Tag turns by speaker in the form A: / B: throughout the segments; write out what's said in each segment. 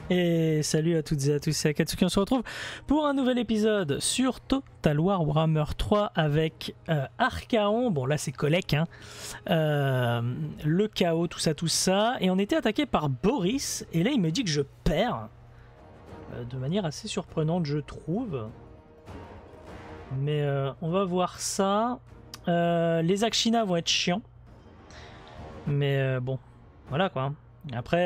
A: Et salut à toutes et à tous, c'est Akatsuki, on se retrouve pour un nouvel épisode sur Total War Warhammer 3 avec Archaon, bon là c'est Kolek, hein, le chaos, tout ça, et on était attaqué par Boris, et là il me dit que je perds, de manière assez surprenante je trouve, mais on va voir ça. Les Akshina vont être chiants, mais bon, voilà quoi, après...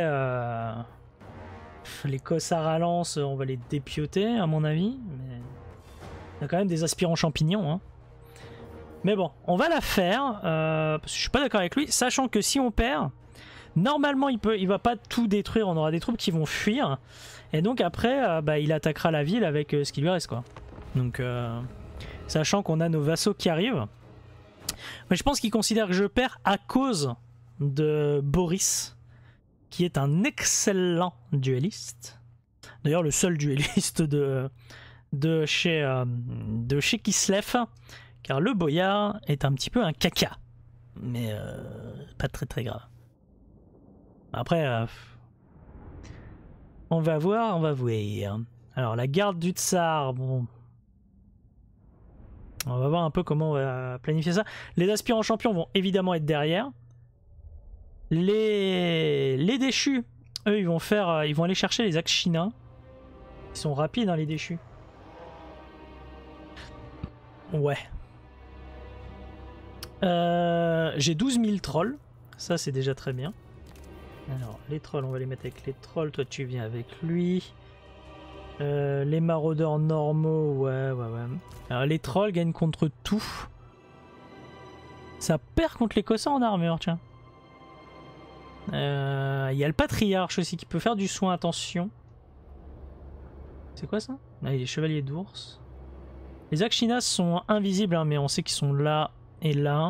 A: les Kossar à lance, on va les dépioter à mon avis, mais il y a quand même des aspirants champignons. Hein. Mais bon, on va la faire, parce que je suis pas d'accord avec lui, sachant que si on perd, normalement il va pas tout détruire, on aura des troupes qui vont fuir, et donc après il attaquera la ville avec ce qui lui reste quoi. Donc sachant qu'on a nos vassaux qui arrivent, mais je pense qu'il considère que je perds à cause de Boris, qui est un excellent duelliste. D'ailleurs, le seul duelliste de chez Kislev, car le boyard est un petit peu un caca. Mais pas très grave. Après, on va voir. Alors, la garde du tsar, bon... On va voir un peu comment on va planifier ça. Les aspirants champions vont évidemment être derrière. Les déchus, eux, ils vont aller chercher les Akshina. Ils sont rapides, hein, les déchus. Ouais. J'ai 12 000 trolls. Ça, c'est déjà très bien. Alors, les trolls, on va les mettre avec les trolls. Toi, tu viens avec lui. Les maraudeurs normaux, ouais. Alors, les trolls gagnent contre tout. Ça perd contre les Kossars en armure, tiens. Il y a le patriarche aussi qui peut faire du soin, attention. C'est quoi ça? Là, il y a les chevaliers d'ours. Les Akshinas sont invisibles, hein, mais on sait qu'ils sont là et là.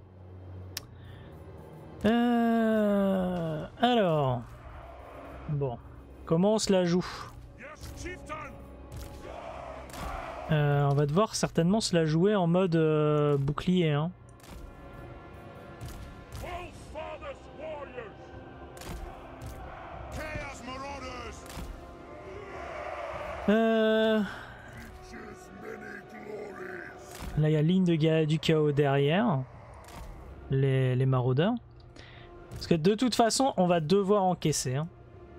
A: Alors. Bon. Comment on se la joue? On va devoir certainement se la jouer en mode bouclier, hein. Là il y a ligne du chaos derrière les maraudeurs, parce que de toute façon on va devoir encaisser, hein.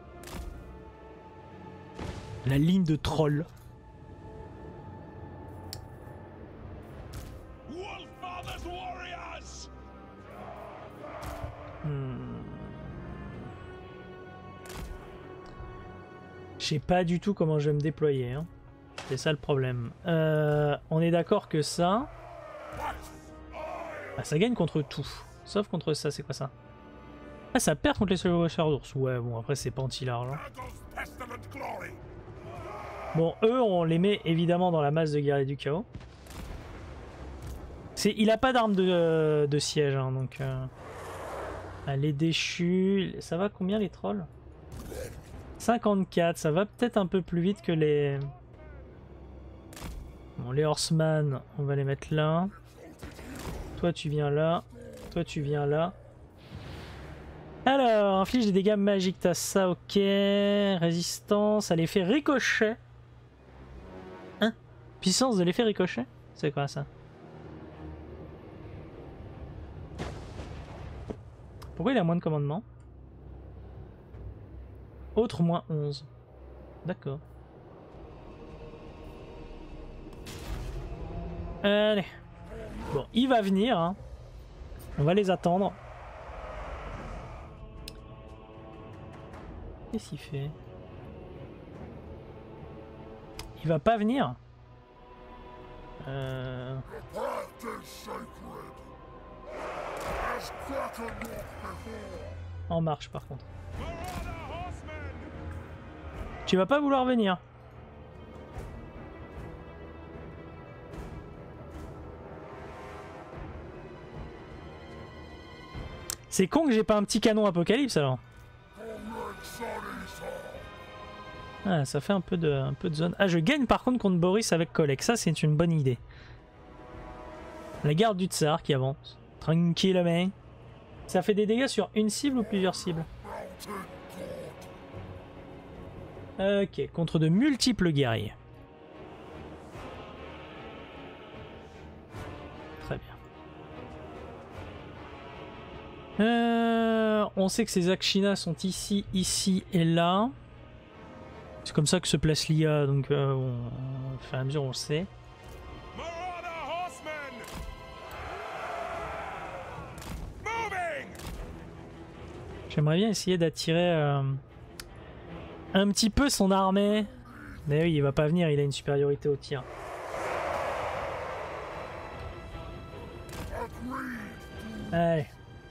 A: La ligne de trolls. Je sais pas du tout comment je vais me déployer, hein. C'est ça le problème. On est d'accord que ça... Ah, ça gagne contre tout. Sauf contre ça, c'est quoi ça? Ah, ça perd contre les chevaliers d'ours. Ouais, bon, après c'est pas anti-large. Hein. Bon, eux, on les met évidemment dans la masse de guerriers du chaos. Il a pas d'arme de siège, hein, donc... Ah, les déchus... Ça va combien les trolls? 54, ça va peut-être un peu plus vite que les... Bon, les horseman, on va les mettre là. Toi tu viens là. Toi tu viens là. Alors, inflige des dégâts magiques, t'as ça, ok. Résistance à l'effet ricochet. Hein? Puissance de l'effet ricochet? C'est quoi ça? Pourquoi il a moins de commandement? Autre moins 11. D'accord. Allez. Bon, il va venir. Hein. On va les attendre. Qu'est-ce qu'il fait? Il va pas venir. En marche par contre. Tu vas pas vouloir venir. C'est con que j'ai pas un petit canon apocalypse alors. Ah, ça fait un peu de zone. Ah, je gagne par contre contre Boris avec Kolek. Ça, c'est une bonne idée. La garde du tsar qui avance. Tranquillement. Ça fait des dégâts sur une cible ou plusieurs cibles? Ok, contre de multiples guerriers. Très bien. On sait que ces Akshina sont ici, ici et là. C'est comme ça que se place l'IA, donc au fur et à mesure on le sait. J'aimerais bien essayer d'attirer un petit peu son armée. Mais oui, il va pas venir, il a une supériorité au tir. Allez.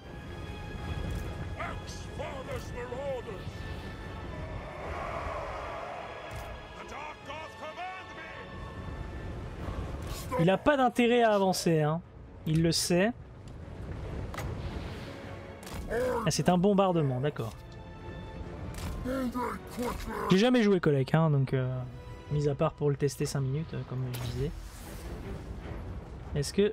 A: Il a pas d'intérêt à avancer, hein. Il le sait. Ah, c'est un bombardement, d'accord. J'ai jamais joué Kolek, hein, donc mis à part pour le tester 5 minutes, comme je disais. Est-ce que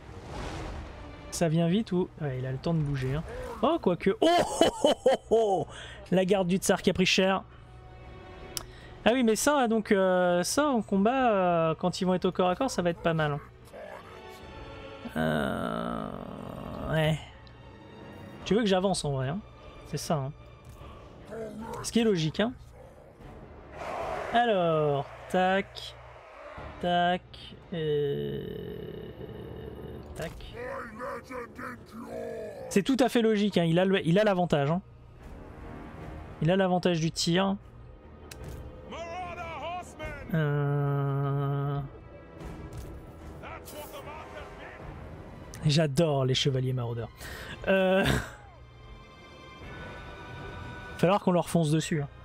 A: ça vient vite ou... Ouais, il a le temps de bouger. Hein. Oh, quoique... Oh, oh, oh, oh, oh, la garde du tsar qui a pris cher. Ah oui, mais ça, donc, ça en combat, quand ils vont être au corps à corps, ça va être pas mal. Ouais. Tu veux que j'avance en vrai, hein. C'est ça. Hein. Ce qui est logique. Hein. Alors, tac, tac, tac. C'est tout à fait logique. Hein. Il a l'avantage. Hein. Il a l'avantage du tir. J'adore les chevaliers maraudeurs. Falloir qu'on leur fonce dessus. Hein.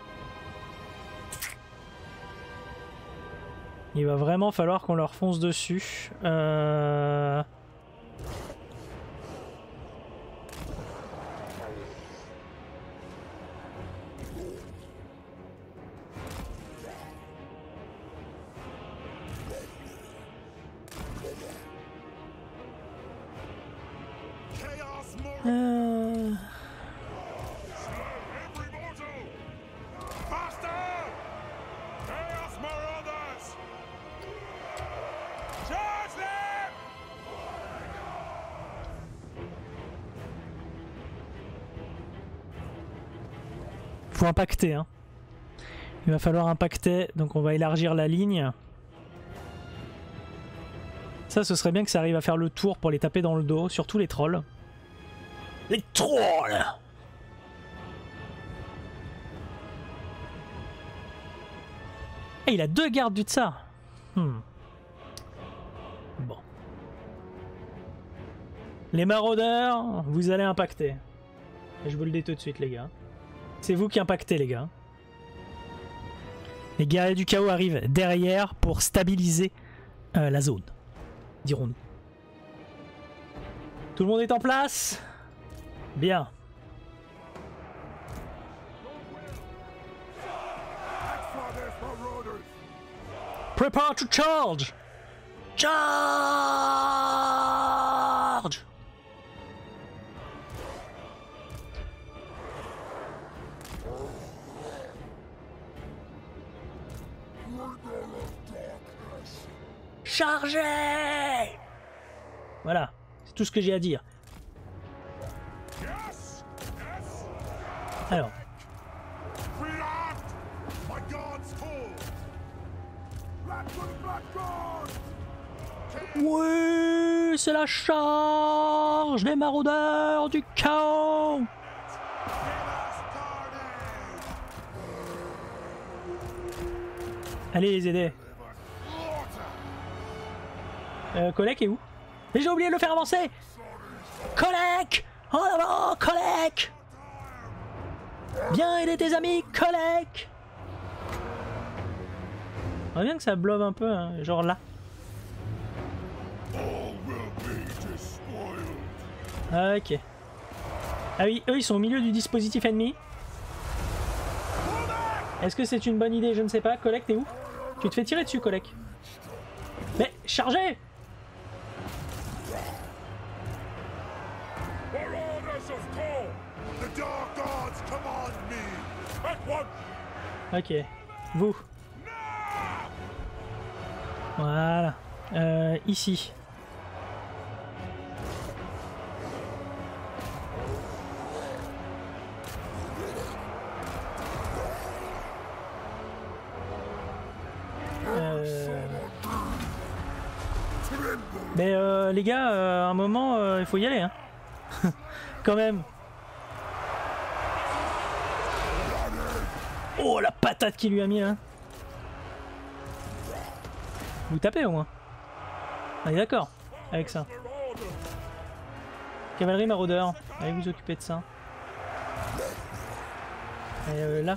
A: Il va vraiment falloir qu'on leur fonce dessus. Faut impacter, hein. Il va falloir impacter, donc on va élargir la ligne. Ça, ce serait bien que ça arrive à faire le tour pour les taper dans le dos, surtout les trolls. Les trolls! Et il a 2 gardes du tsar. Bon. Les maraudeurs, vous allez impacter. Je vous le dis tout de suite, les gars. C'est vous qui impactez, les gars. Les guerriers du chaos arrivent derrière pour stabiliser la zone, dirons-nous. Tout le monde est en place? Bien. Prepare to charge! Charge! Chargez! Voilà, c'est tout ce que j'ai à dire. Alors. Oui, c'est la charge des maraudeurs du chaos. Allez les aider. Kolek est où? Mais j'ai oublié de le faire avancer. Kolek! En avant, Kolek! Viens aider tes amis, Kolek! J'aimerais bien que ça blobe un peu, hein, genre là. Ok. Ah oui, eux ils sont au milieu du dispositif ennemi. Est-ce que c'est une bonne idée? Je ne sais pas. Kolek, t'es où? Tu te fais tirer dessus, Kolek. Mais chargez! Ok. Vous. Voilà. Ici. Mais les gars, à un moment, il faut y aller, hein. Quand même. Oh, la patate qu'il lui a mis là. Vous tapez au moins. On est d'accord avec ça. Cavalerie maraudeur, allez vous occuper de ça. Et là.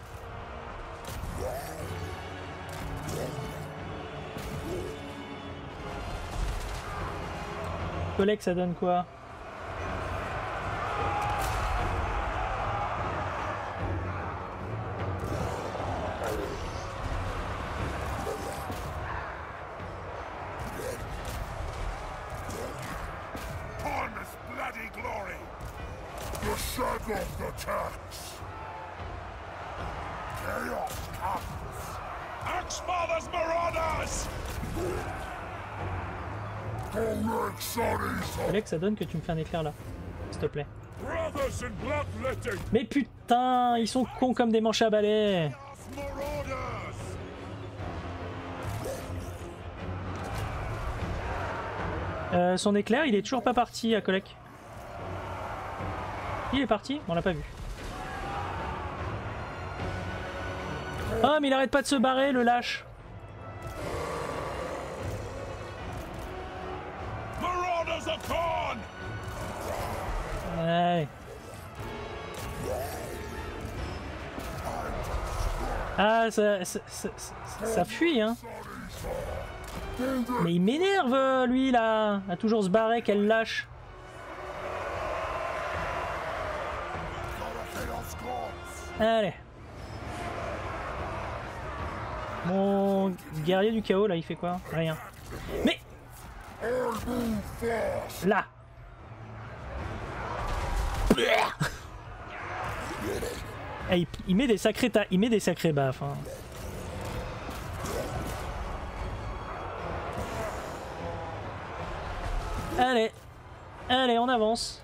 A: Collègue, ça donne quoi? Collègue, ça donne que tu me fais un éclair là, s'il te plaît. Mais putain, ils sont cons comme des manches à balai. Son éclair, il est toujours pas parti à Kolek. Il est parti? On l'a pas vu. Oh mais il arrête pas de se barrer, le lâche. Ouais. Ah, ça fuit, hein. Mais il m'énerve, lui, là. À toujours se barrer, qu'elle lâche. Allez. Mon guerrier du chaos, là, il fait quoi? Rien. Mais... Là. Hey, il met des sacrés baffes. Hein. Allez, allez, on avance.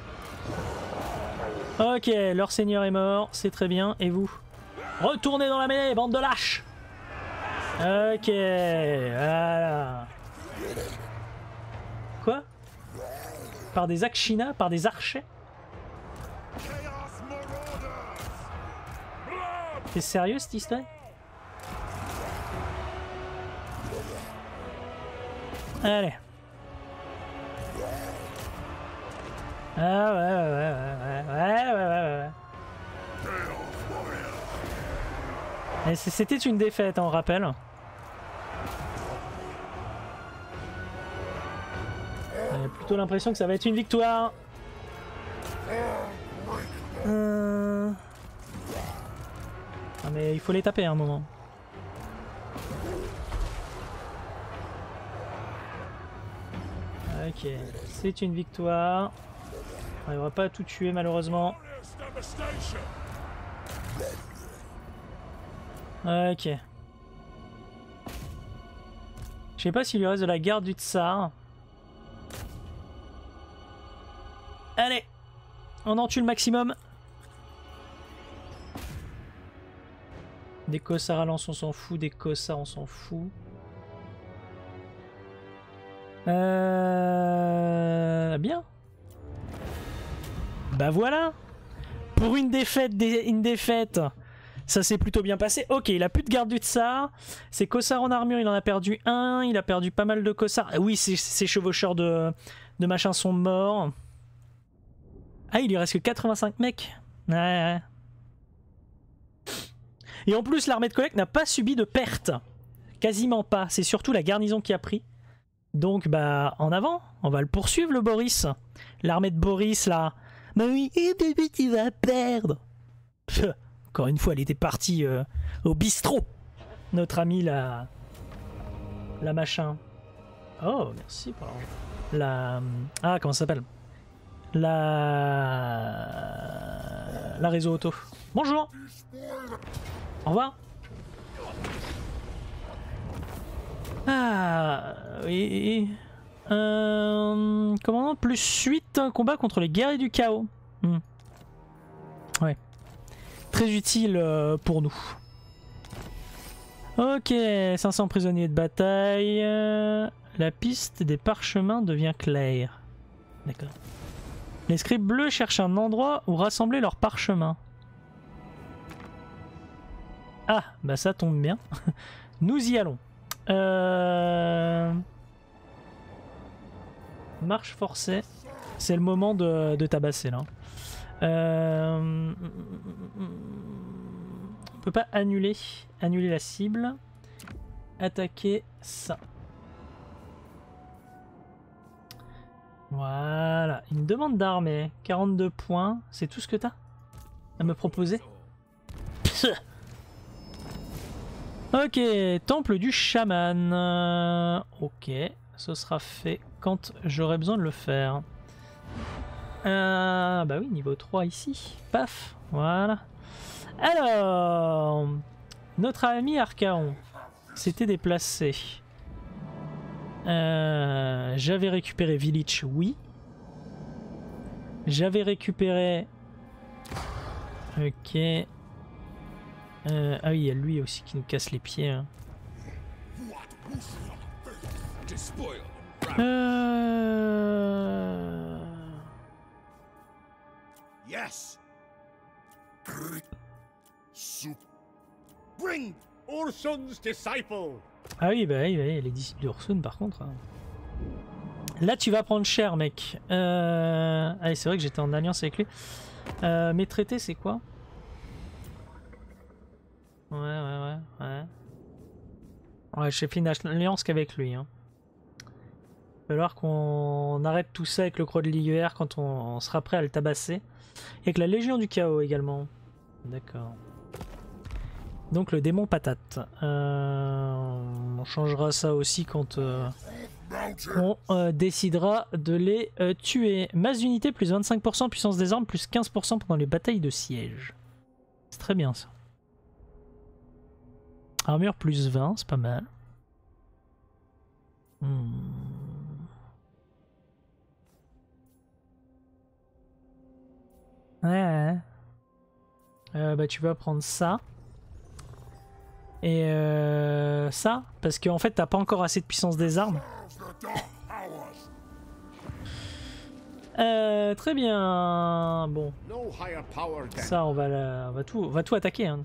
A: Ok, leur seigneur est mort, c'est très bien. Et vous? Retournez dans la mêlée, bande de lâches. Ok, voilà. Quoi? Par des Akshina? Par des archers? T'es sérieux cette histoire? Allez. Ah ouais. C'était une défaite, on rappelle. J'ai plutôt l'impression que ça va être une victoire. Ah mais il faut les taper à un moment. Ok, c'est une victoire. On n'arrivera pas à tout tuer malheureusement. Ok. Je sais pas s'il lui reste de la garde du tsar. Allez, on en tue le maximum. Des cossards à lance, on s'en fout. Des cossards, on s'en fout. Bien. Bah voilà. Pour une défaite, ça s'est plutôt bien passé. Ok, il a plus de garde du tsar. Ses cossards en armure, il en a perdu un. Il a perdu pas mal de cossards. Oui, ses chevaucheurs de machin sont morts. Ah, il lui reste que 85 mecs. Ouais. Et en plus, l'armée de Kolek n'a pas subi de pertes. Quasiment pas. C'est surtout la garnison qui a pris. Donc, bah, en avant. On va le poursuivre, le Boris. L'armée de Boris, là. Bah oui, tu vas perdre. Encore une fois, elle était partie au bistrot. Notre ami, la machin. Oh, merci pour la... Ah, comment ça s'appelle? La réseau auto. Bonjour. Au revoir. Ah oui. Commandant plus 8 combat contre les guerriers du chaos. Ouais. Très utile pour nous. Ok, 500 prisonniers de bataille. La piste des parchemins devient claire. D'accord. Les scribes bleus cherchent un endroit où rassembler leurs parchemins. Ah, bah ça tombe bien. Nous y allons. Marche forcée. C'est le moment de tabasser là. On peut pas annuler la cible. Attaquer ça. Voilà. Une demande d'armée. 42 points. C'est tout ce que t'as à me proposer? Ok. Temple du chaman. Ok. Ce sera fait quand j'aurai besoin de le faire. Bah oui, niveau 3 ici. Paf. Voilà. Alors, notre ami Archaon s'était déplacé. J'avais récupéré Village, oui. J'avais récupéré... Ok. Ah oui, il y a lui aussi qui nous casse les pieds. Hein.
B: Yes. Bring Ursun's disciple.
A: Ah oui, bah oui, les disciples d'Ursun par contre. Hein. Là tu vas prendre cher mec. Allez, c'est vrai que j'étais en alliance avec lui. Mes traités c'est quoi? Ouais. Ouais, j'ai fait une alliance qu'avec lui. Hein. Il va falloir qu'on arrête tout ça avec le Croc de l'Iguer quand on sera prêt à le tabasser. Et avec la Légion du Chaos également. D'accord. Donc le démon patate. On changera ça aussi quand on décidera de les tuer. Masse d'unité plus 25%, puissance des armes plus 15% pendant les batailles de siège. C'est très bien ça. Armure plus 20, c'est pas mal. Ouais. Bah tu vas prendre ça. Et ça, parce qu'en fait t'as pas encore assez de puissance des armes. Très bien. Bon. Ça on va tout attaquer. Hein.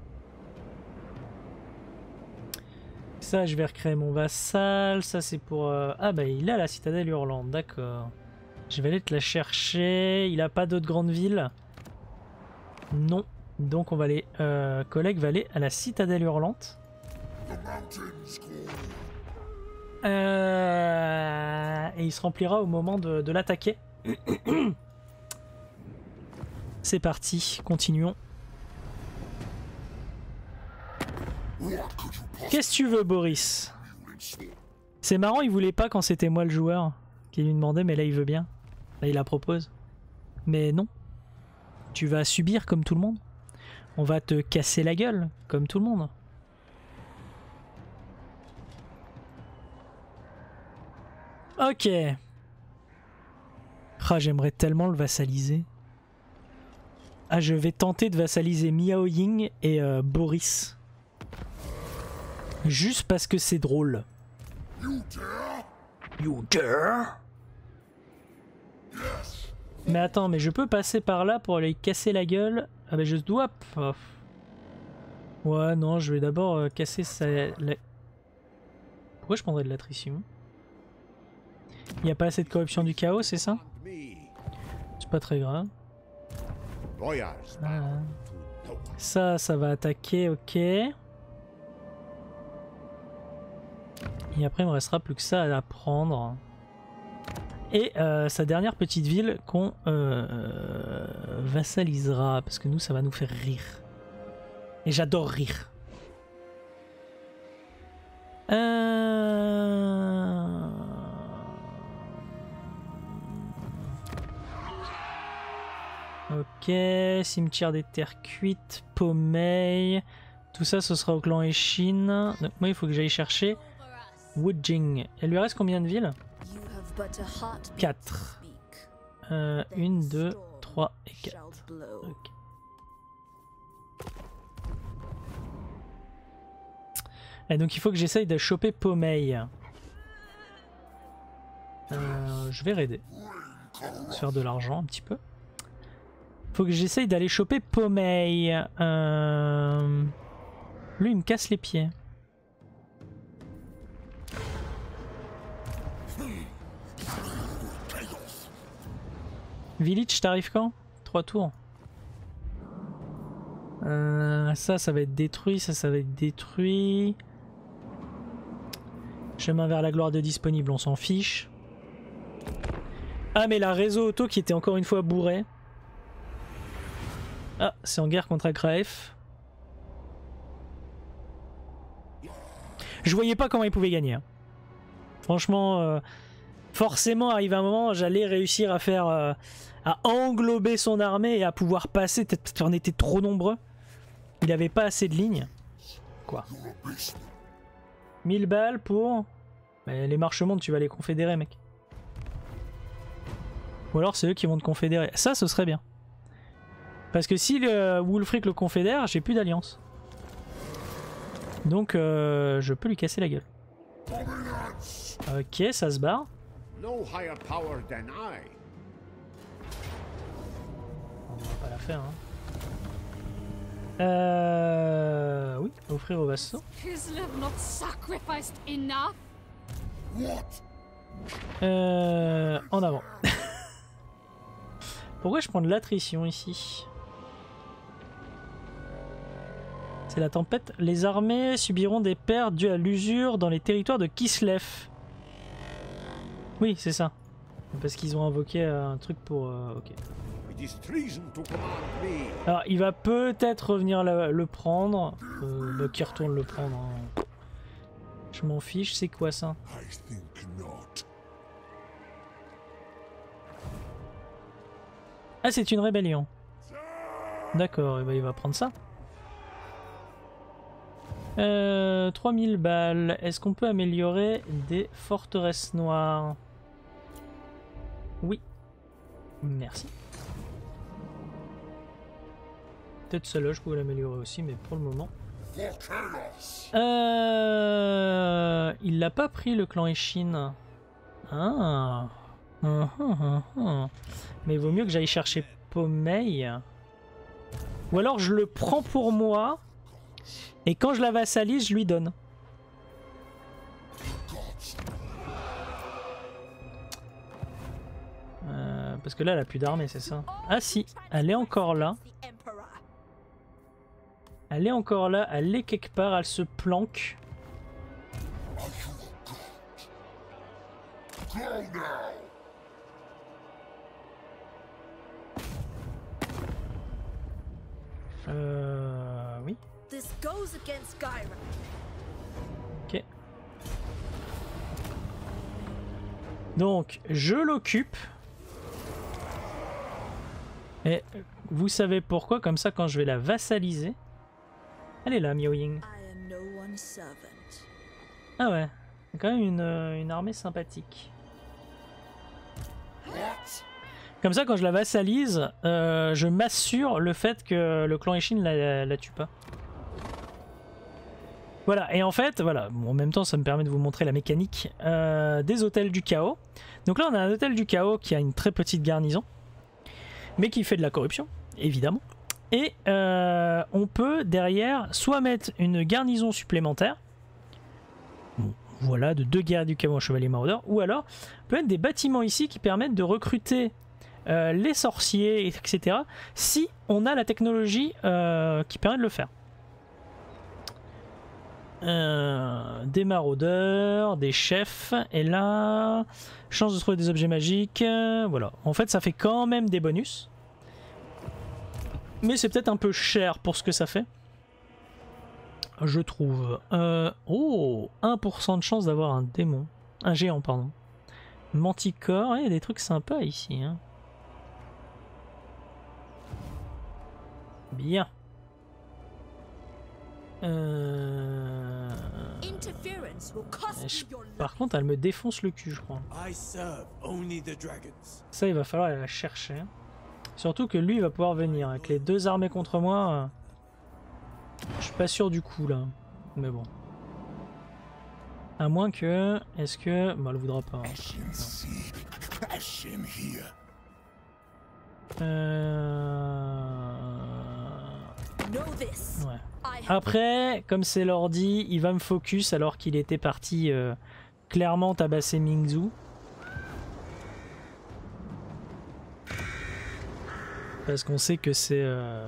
A: Ça je vais recréer mon vassal. Ça c'est pour... Ah bah il a la citadelle hurlante, d'accord. Je vais aller te la chercher. Il a pas d'autres grandes villes. Non. Donc on va aller... collègue va aller à la citadelle hurlante. Et il se remplira au moment de l'attaquer. C'est parti, continuons. Qu'est-ce que tu veux, Boris? C'est marrant, il voulait pas quand c'était moi le joueur qui lui demandait, mais là il veut bien. Là il la propose. Mais non. Tu vas subir comme tout le monde. On va te casser la gueule comme tout le monde. Ok. Ah, j'aimerais tellement le vassaliser. Ah, je vais tenter de vassaliser Miao Ying et Boris. Juste parce que c'est drôle. You dare? Mais attends, mais je peux passer par là pour aller casser la gueule? Ah bah je dois... Ouais, non, je vais d'abord casser sa... Pourquoi je prendrais de l'attrition? Il n'y a pas assez de corruption du chaos, c'est ça? C'est pas très grave. Ah. Ça va attaquer, ok. Et après, il me restera plus que ça à prendre. Et sa dernière petite ville qu'on vassalisera, parce que nous, ça va nous faire rire. Et j'adore rire. Ok, cimetière des terres cuites, Pommeil, Tout ça, ce sera au clan Eshin. Donc moi, il faut que j'aille chercher Wujing. Elle lui reste combien de villes? 4. 1, 2, 3 et 4. Ok. Et donc il faut que j'essaye de choper Pomei. Je vais raider. Se faire de l'argent un petit peu. Faut que j'essaye d'aller choper Pomei. Lui il me casse les pieds. Village, t'arrives quand? 3 tours. Ça va être détruit, ça va être détruit. Chemin vers la gloire de disponible, on s'en fiche. Ah mais la réseau auto qui était encore une fois bourré. Ah, c'est en guerre contre Akraef. Je voyais pas comment il pouvait gagner. Franchement, forcément, arrivé un moment, j'allais réussir à faire, à englober son armée et à pouvoir passer. Peut-être qu'on était trop nombreux. Il avait pas assez de lignes. Quoi? 1000 balles pour... Mais les marchemondes, tu vas les confédérer, mec. Ou alors c'est eux qui vont te confédérer. Ça, ce serait bien. Parce que si le Wulfric le confédère, j'ai plus d'alliance. Donc je peux lui casser la gueule. Ok, ça se barre.
B: No higher power than I.
A: On va pas la faire, hein. Oui, offrir aux vassaux. En avant. Pourquoi je prends de l'attrition ici? C'est la tempête. Les armées subiront des pertes dues à l'usure dans les territoires de Kislev. Oui, c'est ça. Parce qu'ils ont invoqué un truc pour... ok. Alors, il va peut-être revenir le prendre. Bah, qui retourne le prendre, hein. Je m'en fiche, c'est quoi ça? Ah, c'est une rébellion. D'accord, et bah, il va prendre ça. 3000 balles. Est-ce qu'on peut améliorer des forteresses noires? Oui. Merci. Peut-être celle-là, je pouvais l'améliorer aussi, mais pour le moment... Il l'a pas pris, le clan Eshin. Ah. Mais il vaut mieux que j'aille chercher Pomei. Ou alors je le prends pour moi, et quand je la vassalise, je lui donne. Parce que là, elle a plus d'armée, c'est ça? Ah si, elle est encore là. Elle est encore là, elle est quelque part, elle se planque. Oui. Ok. Donc, je l'occupe. Et vous savez pourquoi, comme ça, quand je vais la vassaliser... Elle est là, Miao Ying. Ah ouais, c'est quand même une armée sympathique. Comme ça, quand je la vassalise, je m'assure le fait que le clan Eshin la tue pas. Voilà, et en fait, voilà, bon, en même temps, ça me permet de vous montrer la mécanique des hôtels du chaos. Donc là, on a un hôtel du chaos qui a une très petite garnison, mais qui fait de la corruption, évidemment. Et on peut derrière soit mettre une garnison supplémentaire, bon, voilà, de 2 guerriers du chaos en chevalier maraudeur, ou alors on peut mettre des bâtiments ici qui permettent de recruter les sorciers, etc. si on a la technologie qui permet de le faire. Des maraudeurs, des chefs, et là, chance de trouver des objets magiques, voilà. En fait, ça fait quand même des bonus. Mais c'est peut-être un peu cher pour ce que ça fait. Je trouve. Oh, 1% de chance d'avoir un démon. Un géant, pardon. Manticore, il y a des trucs sympas ici. Hein. Bien.
C: Interference will cost you your life.
A: Par contre, elle me défonce le cul, je crois.
D: I serve only the dragons.
A: Ça, il va falloir aller la chercher. Surtout que lui, il va pouvoir venir. Avec les deux armées contre moi, je suis pas sûr du coup, là. Mais bon. À moins que... Est-ce que... Bah, elle voudra pas. Hein.
C: Know this.
A: Ouais.
C: I have
A: Après, comme c'est l'ordi, il va me focus alors qu'il était parti clairement tabasser Mingzhu. Parce qu'on sait que c'est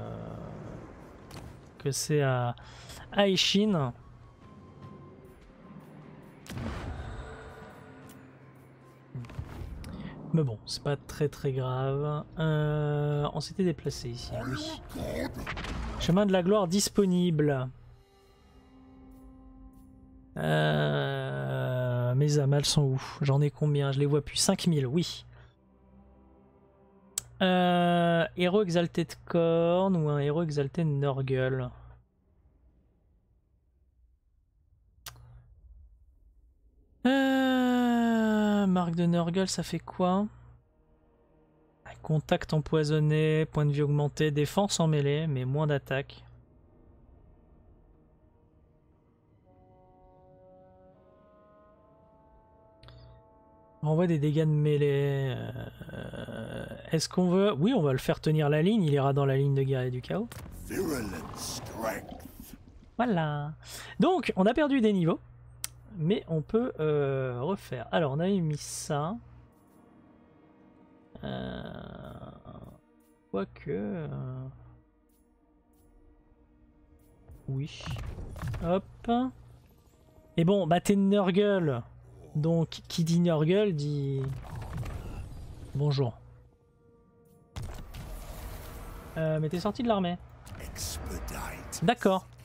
A: à Aishin. Mais bon, c'est pas très très grave. On s'était déplacé ici, oui. Chemin de la gloire disponible. Mes âmes, elles sont où? J'en ai combien? Je les vois plus. 5000, oui. Héros exalté de corne ou un héros exalté de Nurgle? Marque de Nurgle, ça fait quoi? Contact empoisonné, point de vie augmenté, défense en mêlée, mais moins d'attaque. Renvoie des dégâts de mêlée. Est-ce qu'on veut... Oui, on va le faire tenir la ligne, il ira dans la ligne de guerre et du chaos. Voilà. Donc, on a perdu des niveaux, mais on peut refaire. Alors, on avait mis ça. Quoique... Oui. Hop. Et bon, bah t'es Nurgle. Donc, qui dit Nurgle dit... Bonjour. Mais t'es sorti de l'armée. D'accord.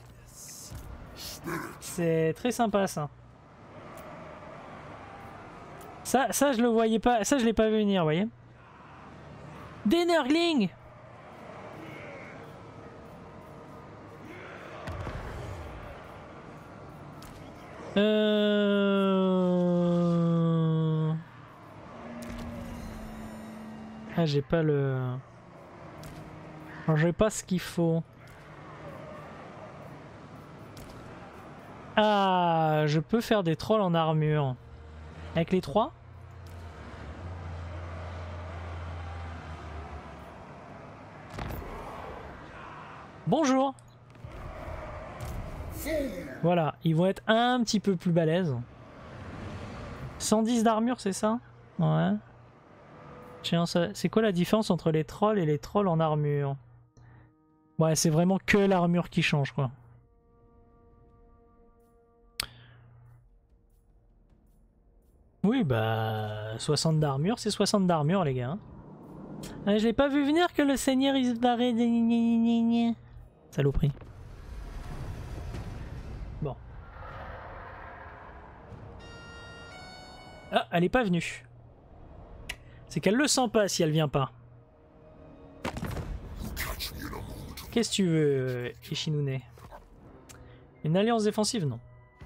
A: C'est très sympa ça. Ça je le voyais pas, ça je l'ai pas vu venir, vous voyez. Des Nurglings. Ah, j'ai pas le... J'ai pas ce qu'il faut. Ah, je peux faire des trolls en armure. Avec les 3 ? Bonjour. Voilà, ils vont être un petit peu plus balèzes. 110 d'armure, c'est ça? Ouais. C'est quoi la différence entre les trolls et les trolls en armure? Ouais, c'est vraiment que l'armure qui change, quoi. Oui, bah... 60 d'armure, c'est 60 d'armure, les gars. Ah, je l'ai pas vu venir que le seigneur il se barrait de... Saloperie. Bon. Ah, elle est pas venue. C'est qu'elle le sent pas si elle vient pas. Qu'est-ce que tu veux, Ishinune? Une alliance défensive? Non.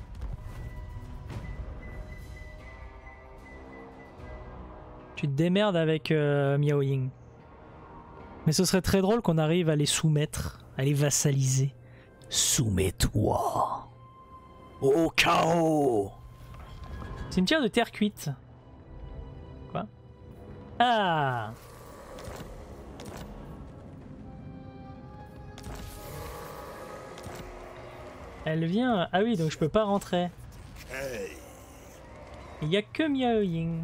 A: Tu te démerdes avec Miao Ying. Mais ce serait très drôle qu'on arrive à les soumettre, à les vassaliser. Soumets-toi au chaos. Cimetière de terre cuite. Quoi? Ah! Elle vient... Ah oui, donc je peux pas rentrer. Il y a que Miao Ying.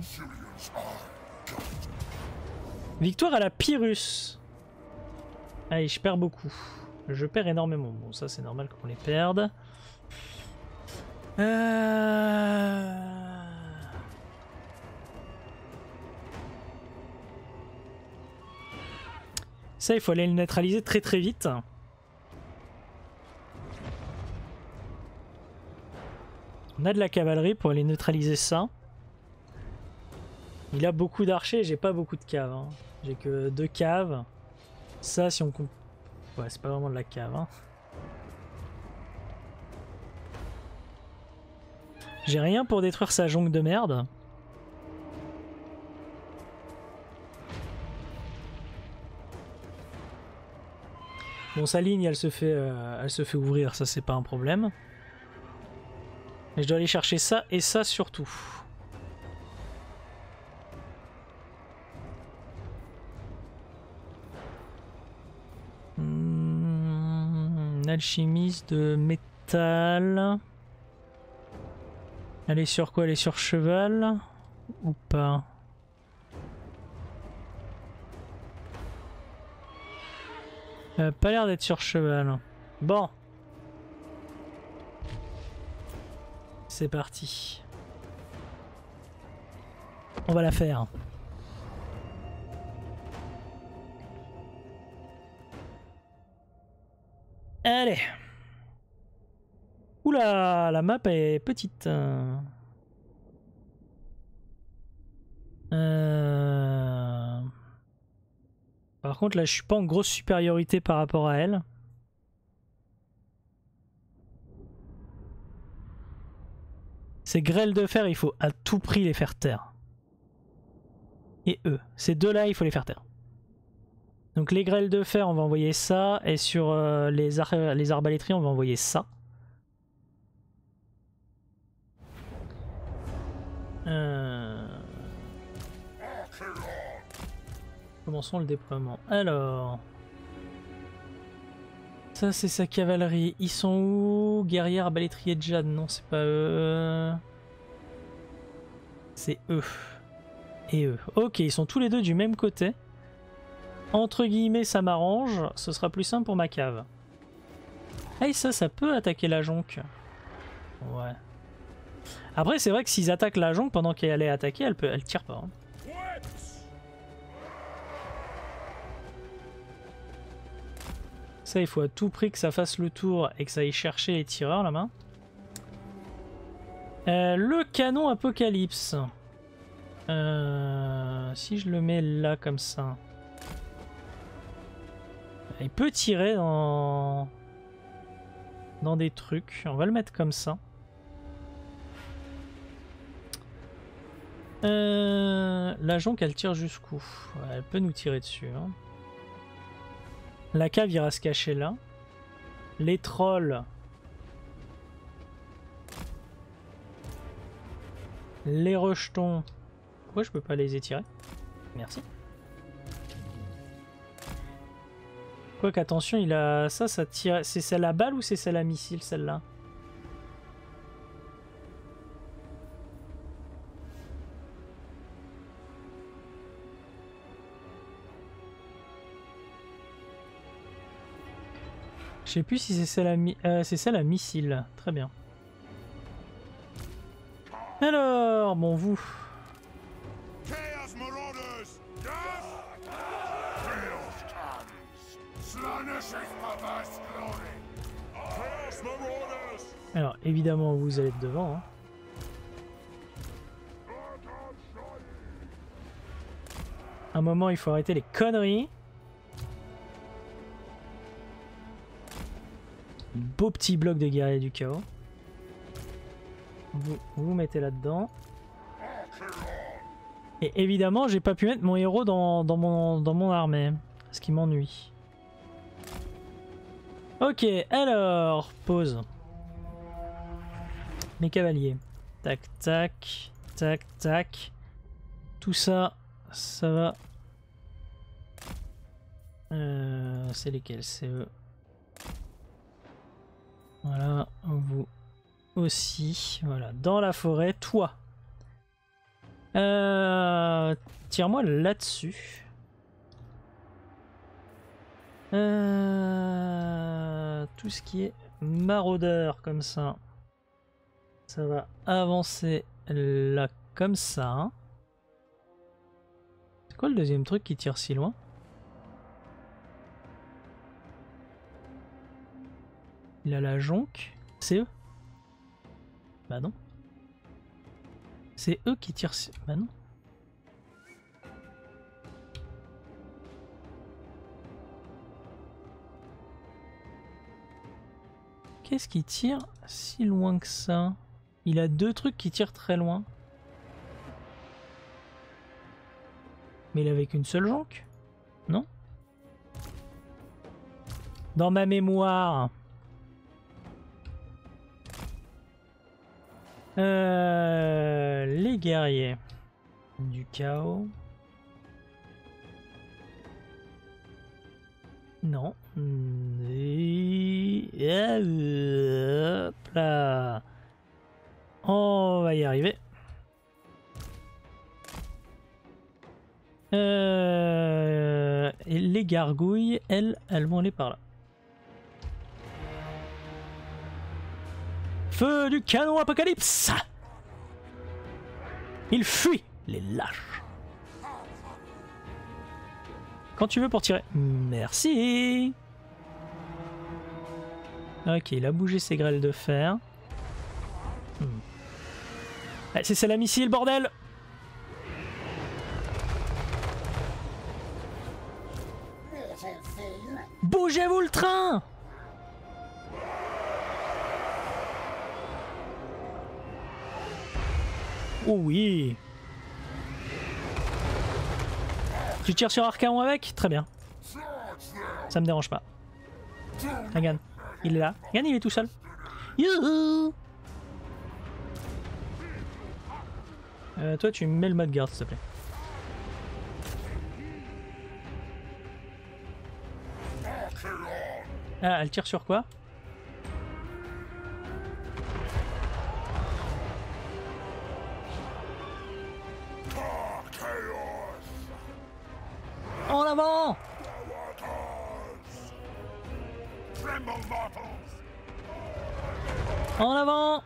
A: Victoire à la Pyrrhus. Allez, je perds beaucoup. Je perds énormément. Bon, ça c'est normal qu'on les perde. Ça, il faut aller le neutraliser très très vite. On a de la cavalerie pour aller neutraliser ça. Il a beaucoup d'archers, j'ai pas beaucoup de caves. Hein. J'ai que 2 caves. Ça, si on compte... Ouais, c'est pas vraiment de la cave. Hein. J'ai rien pour détruire sa jonque de merde. Bon, sa ligne, elle se fait ouvrir, ça c'est pas un problème. Mais je dois aller chercher ça et ça surtout. Alchimiste de métal. Elle est sur quoi? Elle est sur cheval ou pas? Elle a pas l'air d'être sur cheval. Bon. C'est parti. On va la faire. Allez. Oula, la map est petite. Par contre, là, je suis pas en grosse supériorité par rapport à elle. Ces grêles de fer, il faut à tout prix les faire taire. Et eux, ces deux-là, il faut les faire taire. Donc les grêles de fer, on va envoyer ça. Et sur les arbalétriers, on va envoyer ça. Commençons le déploiement. Alors... Ça, c'est sa cavalerie. Ils sont où? Guerrier, arbalétrier de Jade. Non, c'est pas eux. C'est eux. Et eux. Ok, ils sont tous les deux du même côté. Entre guillemets, ça m'arrange. Ce sera plus simple pour ma cave. Ah, et ça peut attaquer la jonque. Ouais. Après, c'est vrai que s'ils attaquent la jonque pendant qu'elle est attaquée, elle tire pas. Hein. Ça, il faut à tout prix que ça fasse le tour et que ça aille chercher les tireurs là-bas. Le canon Apocalypse. Si je le mets là comme ça. Il peut tirer dans des trucs. On va le mettre comme ça. La jonque, elle tire jusqu'où? Ouais, elle peut nous tirer dessus. Hein. La cave ira se cacher là. Les trolls. Les rejetons. Pourquoi je peux pas les étirer? Merci. Quoique attention, il a ça tire. C'est celle à balle ou c'est celle à missile, celle-là? Je sais plus si c'est celle à missile. Très bien. Alors, bon vous. Alors évidemment vous allez être devant. Hein. Un moment il faut arrêter les conneries. Beau petit bloc de guerrier du chaos. Vous mettez là-dedans. Et évidemment, j'ai pas pu mettre mon héros dans mon armée. Ce qui m'ennuie. Ok, alors, pause. Mes cavaliers. Tac, tac, tac, tac. Tout ça, ça va. C'est lesquels? C'est eux. Voilà, vous aussi. Voilà, dans la forêt, toi. Tire-moi là-dessus. Tout ce qui est maraudeur comme ça. Ça va avancer là comme ça. C'est quoi le deuxième truc qui tire si loin? Il a la jonque. C'est eux? Bah non. C'est eux qui tirent... Bah non. Qu'est-ce qui tire si loin que ça? Il a 2 trucs qui tirent très loin. Mais il avait qu'une seule jonque? Non? Dans ma mémoire. Les guerriers. Du chaos. Non. Hop là. On va y arriver. Et les gargouilles, elles vont aller par là. Feu du canon apocalypse! Il fuit, les lâches. Quand tu veux pour tirer. Merci. Ok, il a bougé ses grêles de fer. C'est la missile, bordel! Bougez-vous le train! Oh oui! Tu tires sur Archaon avec? Très bien. Ça me dérange pas. Regarde, il est là. Regarde, il est tout seul. Youhou! Toi, tu mets le mode garde, s'il te plaît. Ah, elle tire sur quoi? En avant! En avant!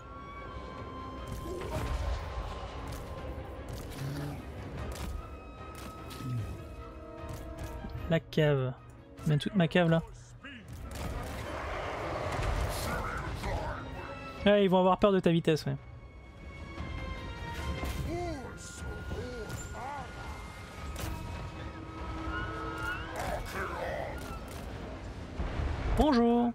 A: La cave. Même toute ma cave là. Ouais, ils vont avoir peur de ta vitesse, ouais. Bonjour.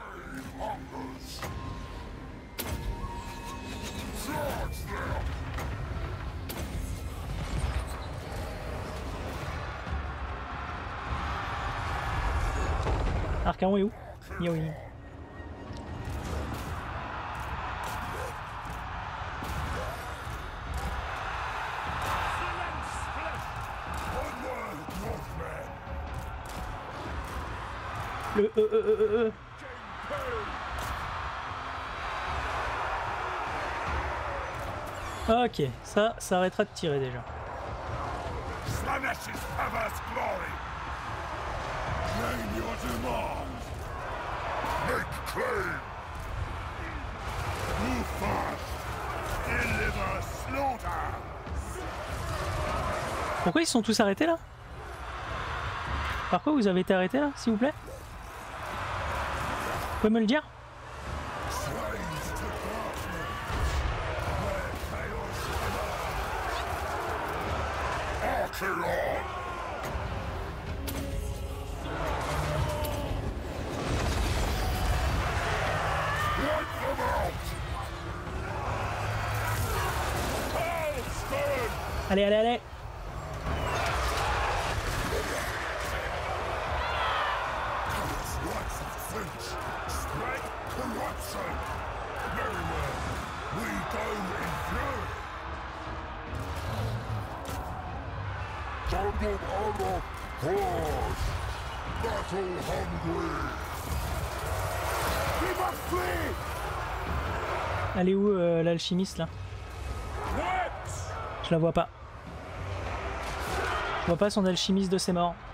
A: Archaon est où? Yo. Le Ok, ça arrêtera de tirer déjà. Pourquoi ils sont tous arrêtés là? Par quoi vous avez été arrêtés là, s'il vous plaît? Vous pouvez me le dire? Allez, allez, allez! Elle est où l'alchimiste là? Je la vois pas. Je vois pas son alchimiste de ses morts.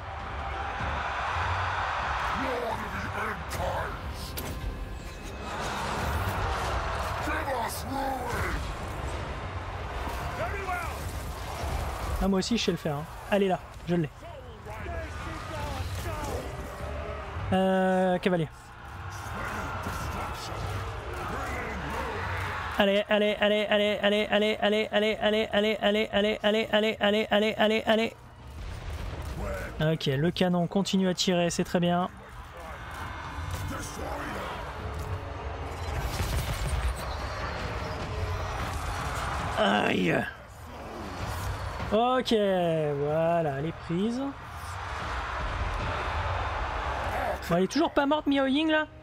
A: Ah, moi aussi je sais le faire. Hein. Allez là, je l'ai. Cavalier. Allez, allez, allez, allez, allez, allez, allez, allez, allez, allez, allez, allez, allez, allez, allez, allez, allez, allez. Ok, le canon continue à tirer, c'est très bien. Aïe. Ok, voilà, elle est prise. Bon, elle est toujours pas morte, Miao Ying, là?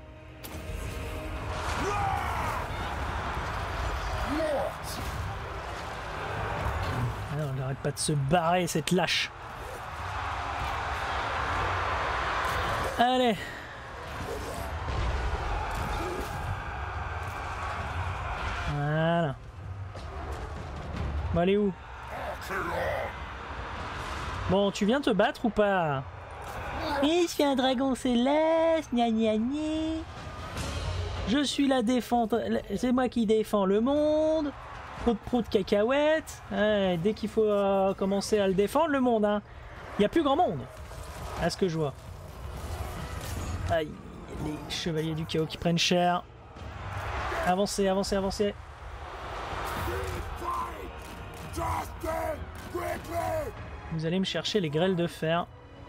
A: Ah non, elle n'arrête pas de se barrer, cette lâche. Allez. Voilà. Bon, elle est où? Bon, tu viens te battre ou pas? Et je suis un dragon céleste, gna gna gna. Je suis la défense, c'est moi qui défends le monde. Prout de cacahuètes. Ouais, dès qu'il faut commencer à le défendre, le monde, hein. Il n'y a plus grand monde, à ce que je vois. Aïe, les chevaliers du chaos qui prennent cher. Avancez, avancez, avancez. Vous allez me chercher les grêles de fer.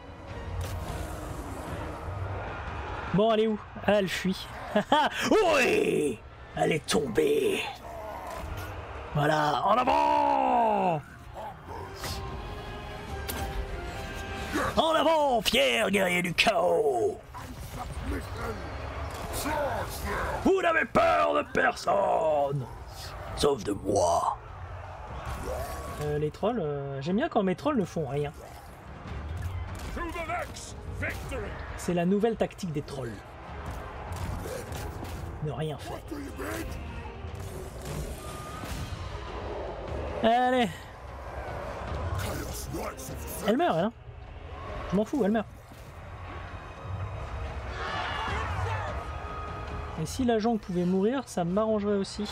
A: Bon, elle est où? Ah, elle fuit. Oui! Elle est tombée. Voilà, en avant! En avant, fier guerrier du chaos! Vous n'avez peur de personne! Sauf de moi. Les trolls, j'aime bien quand mes trolls ne font rien. C'est la nouvelle tactique des trolls. Ne rien faire. Allez. Elle meurt, elle, hein. Je m'en fous, elle meurt. Et si la jonque pouvait mourir, ça m'arrangerait aussi.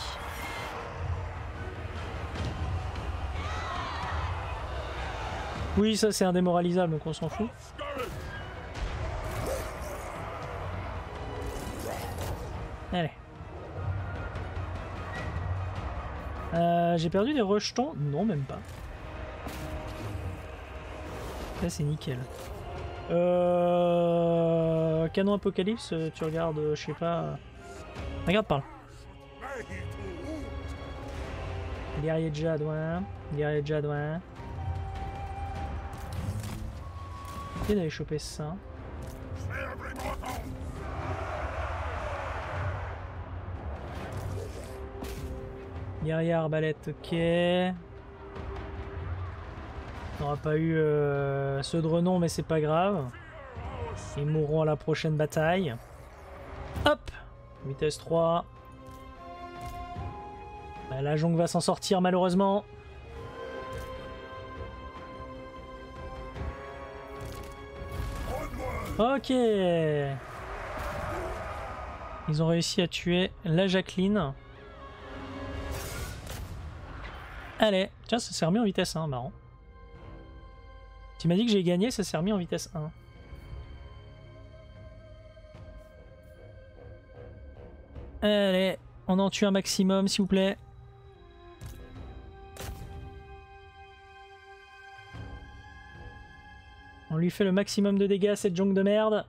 A: Oui, ça c'est indémoralisable, donc on s'en fout. Allez. J'ai perdu des rejetons? Non, même pas. Là, c'est nickel. Canon Apocalypse, tu regardes, je sais pas... Regarde par là. Guerrier de Jadouin. Guerrier de Jadouin. Ok, d'aller choper ça. Guerrier arbalète, ok. On n'aura pas eu ceux de renom, mais c'est pas grave. Ils mourront à la prochaine bataille. Hop! Vitesse 3. Bah, la jonque va s'en sortir malheureusement. Ok. Ils ont réussi à tuer la Jacqueline. Allez, tiens, ça s'est remis en vitesse 1, marrant. Tu m'as dit que j'ai gagné, ça s'est remis en vitesse 1. Allez, on en tue un maximum, s'il vous plaît. On lui fait le maximum de dégâts à cette jonque de merde.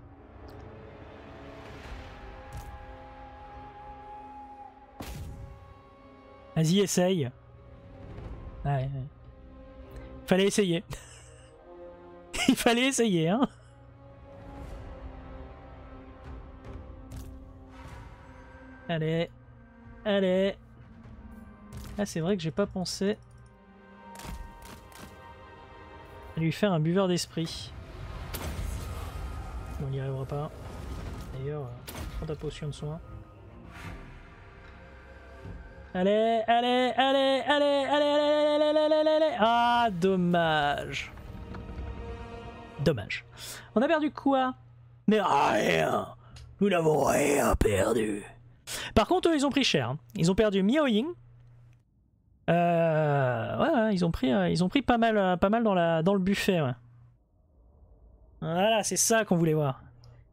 A: Vas-y, essaye. Ouais. Fallait essayer. Il fallait essayer, hein. Allez. Allez. Ah, c'est vrai que j'ai pas pensé à lui faire un buveur d'esprit. On n'y arrivera pas. D'ailleurs, prends ta potion de soin. Allez, allez, allez, allez, allez, allez, allez, allez, allez, allez. Ah, dommage. Dommage. On a perdu quoi? Mais rien. Nous n'avons rien perdu. Par contre, eux, ils ont pris cher. Hein. Ils ont perdu Miao Ying. Ouais, ils ont pris pas mal dans le buffet. Ouais. Voilà, c'est ça qu'on voulait voir.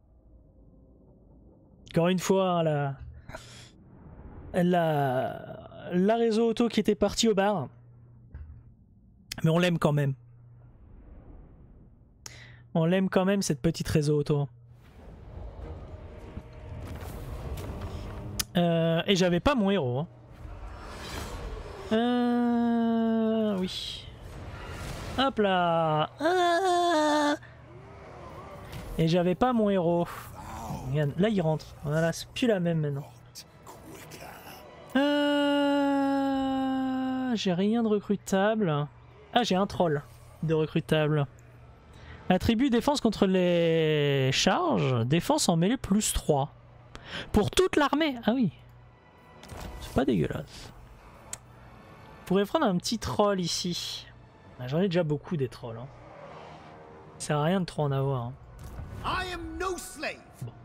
A: Encore une fois, hein, la réseau auto qui était partie au bar. Mais on l'aime quand même. On l'aime quand même, cette petite réseau auto. Et j'avais pas mon héros. Hein. Oui. Hop là. Ah. Et j'avais pas mon héros. Regarde, là il rentre. Voilà, c'est plus la même maintenant. J'ai rien de recrutable. Ah, j'ai un troll de recrutable. Attribut défense contre les charges. Défense en mêlée plus 3. Pour toute l'armée. Ah oui. C'est pas dégueulasse. Je pourrais prendre un petit troll ici. J'en ai déjà beaucoup des trolls. Hein. Ça sert à rien de trop en avoir. Hein. Bon.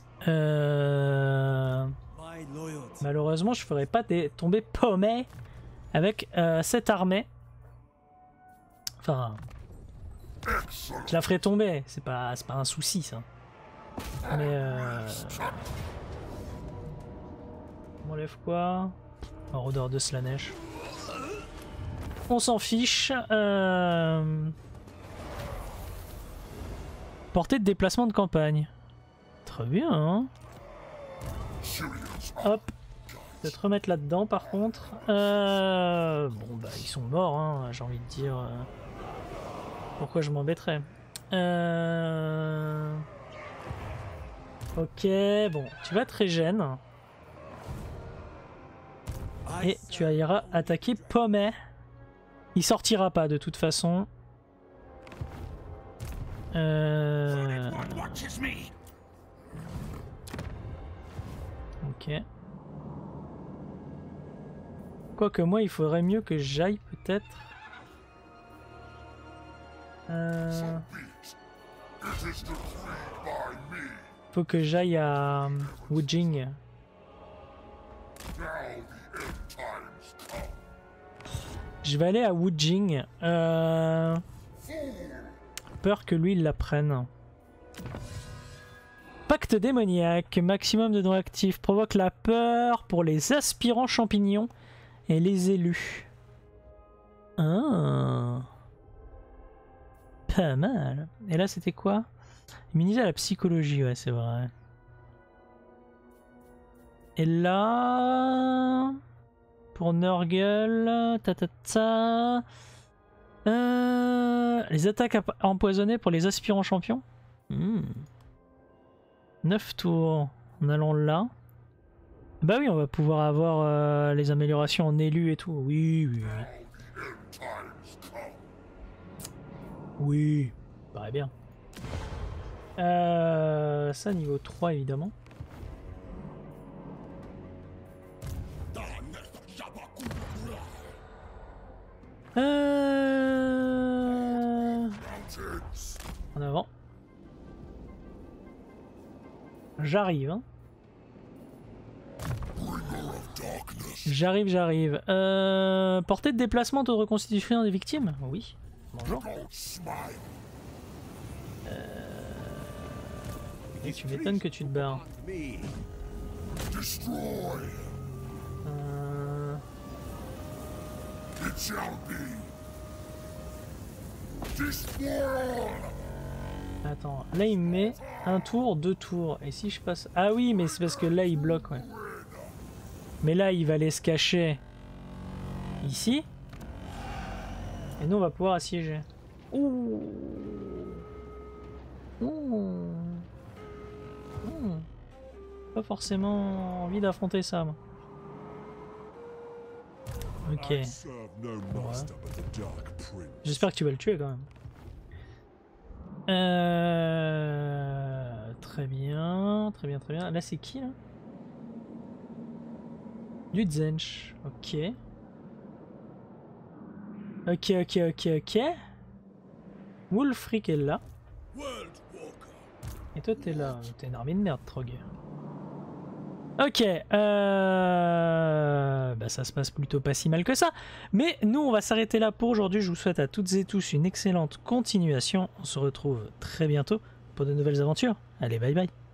A: Malheureusement, je ferais pas tomber paumé avec cette armée. Enfin, je la ferai tomber. C'est pas un souci ça. Mais on enlève quoi? Un rôdeur de Slaanesh. On s'en fiche. Portée de déplacement de campagne. Très bien. Hein, hop. Peut-être remettre là-dedans par contre. Bon bah ils sont morts, hein, j'ai envie de dire. Pourquoi je m'embêterais? Ok, bon, tu vas te régène. Et tu iras attaquer Pommet. Il sortira pas de toute façon. Ok. Quoique moi, il faudrait mieux que j'aille peut-être. Faut que j'aille à Wujing. Je vais aller à Wujing. Peur que lui il la prenne. Pacte démoniaque. Maximum de dons actifs. Provoque la peur pour les aspirants champignons et les élus. Ah. Pas mal. Et là c'était quoi? Immuniser à la psychologie, ouais c'est vrai. Et là... Pour Nurgle... Les attaques empoisonnées pour les aspirants champions. 9 tours. En allant là. Bah oui, on va pouvoir avoir les améliorations en élu et tout. Oui, oui, oui. Oui, paraît bien. Ça niveau 3 évidemment. En avant. J'arrive. Hein. J'arrive. Portée de déplacement, taux de reconstitution des victimes? Oui. Bonjour. Et tu m'étonnes que tu te barres. Attends, là il me met un tour, 2 tours. Et si je passe... Ah oui, mais c'est parce que là il bloque, ouais. Mais là il va aller se cacher ici. Et nous on va pouvoir assiéger. Ouh. Ouh. Ouh. Pas forcément envie d'affronter ça, moi. Ok. Ouais. J'espère que tu vas le tuer quand même. Très bien. Là c'est qui là? Ludzench. Ok. Ok. Wulfric est là. Et toi t'es là. T'es une armée de merde, Trog. Ok, bah ça se passe plutôt pas si mal que ça. Mais nous, on va s'arrêter là pour aujourd'hui. Je vous souhaite à toutes et tous une excellente continuation. On se retrouve très bientôt pour de nouvelles aventures. Allez, bye bye.